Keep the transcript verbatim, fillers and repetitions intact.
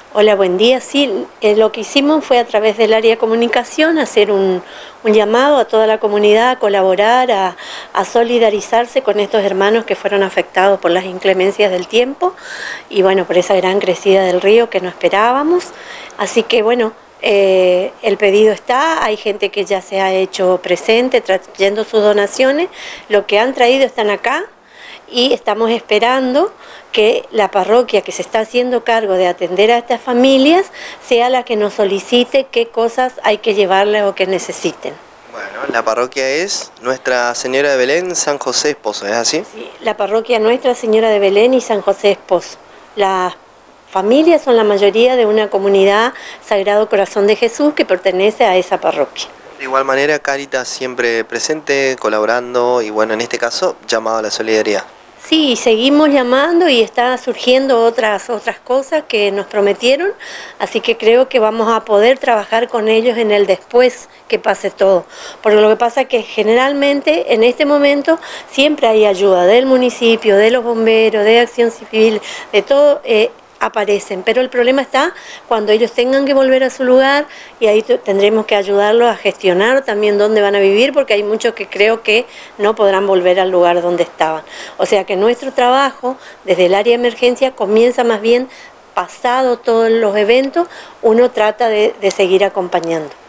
Hola, buen día. Sí, eh, lo que hicimos fue a través del área de comunicación hacer un, un llamado a toda la comunidad a colaborar, a, a solidarizarse con estos hermanos que fueron afectados por las inclemencias del tiempo y bueno, por esa gran crecida del río que no esperábamos. Así que bueno, eh, el pedido está, hay gente que ya se ha hecho presente trayendo sus donaciones, lo que han traído están acá. Y estamos esperando que la parroquia que se está haciendo cargo de atender a estas familias sea la que nos solicite qué cosas hay que llevarles o que necesiten. Bueno, la parroquia es Nuestra Señora de Belén, San José Esposo, ¿es así? Sí, la parroquia Nuestra Señora de Belén y San José Esposo. Las familias son la mayoría de una comunidad Sagrado Corazón de Jesús que pertenece a esa parroquia. De igual manera, Cáritas siempre presente, colaborando y bueno, en este caso, llamado a la solidaridad. Sí, seguimos llamando y está surgiendo otras, otras cosas que nos prometieron, así que creo que vamos a poder trabajar con ellos en el después que pase todo. Porque lo que pasa es que generalmente en este momento siempre hay ayuda del municipio, de los bomberos, de Acción Civil, de todo. Eh, aparecen, pero el problema está cuando ellos tengan que volver a su lugar y ahí tendremos que ayudarlos a gestionar también dónde van a vivir, porque hay muchos que creo que no podrán volver al lugar donde estaban. O sea que nuestro trabajo desde el área de emergencia comienza más bien pasado todos los eventos, uno trata de, de seguir acompañando.